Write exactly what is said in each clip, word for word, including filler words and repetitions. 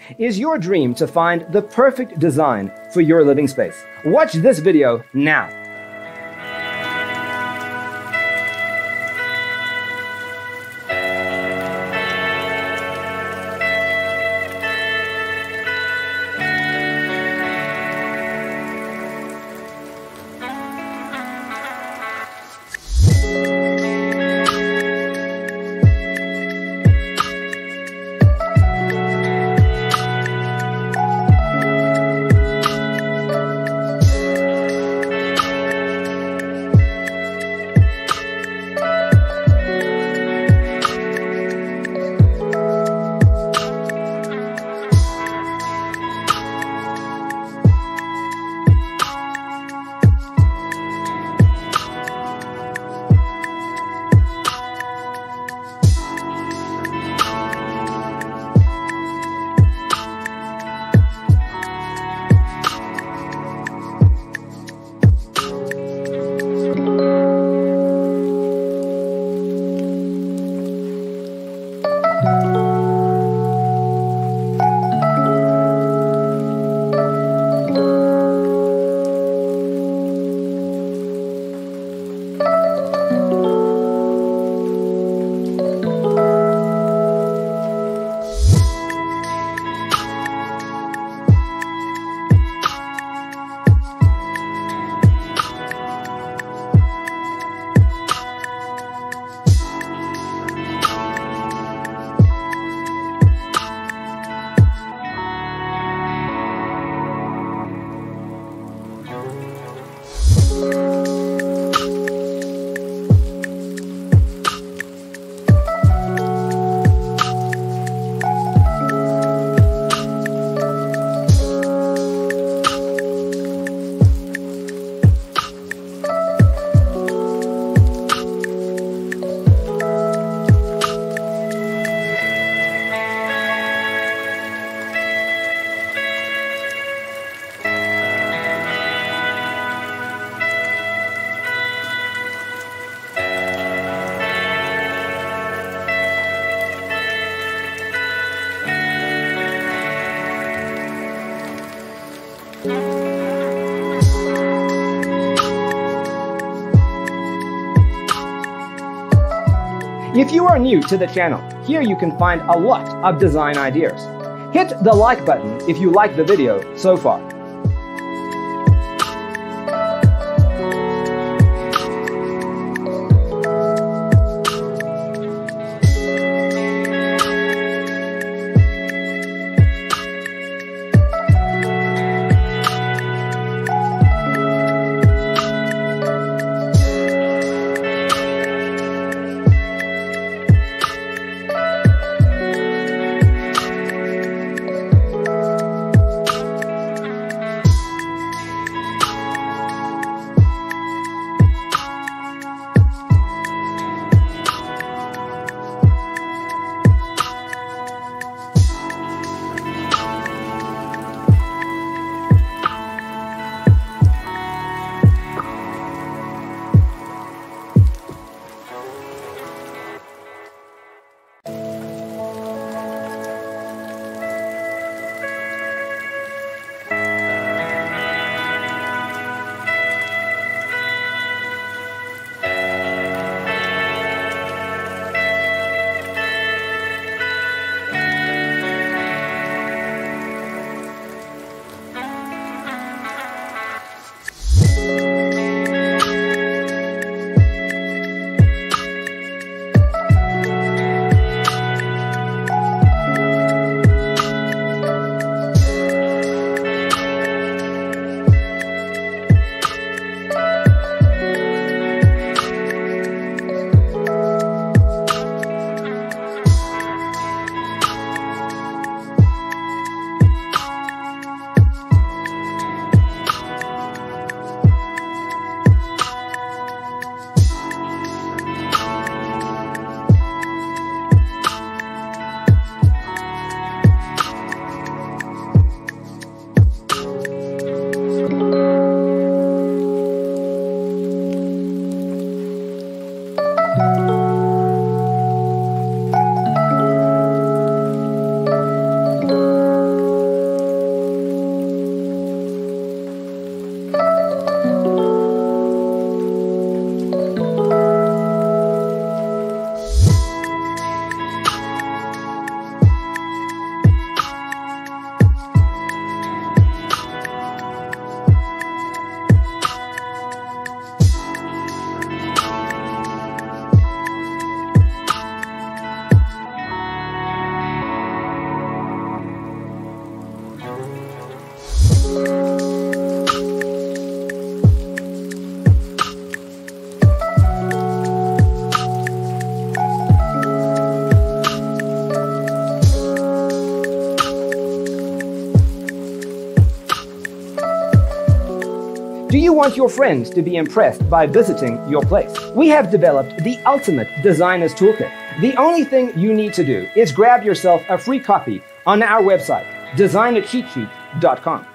Is your dream to find the perfect design for your living space? Watch this video now. If you are new to the channel, here you can find a lot of design ideas. Hit the like button if you like the video so far. Do you want your friends to be impressed by visiting your place? We have developed the ultimate designer's toolkit. The only thing you need to do is grab yourself a free copy on our website, designer cheat sheet dot com.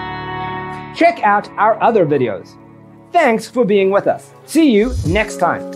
Check out our other videos. Thanks for being with us. See you next time.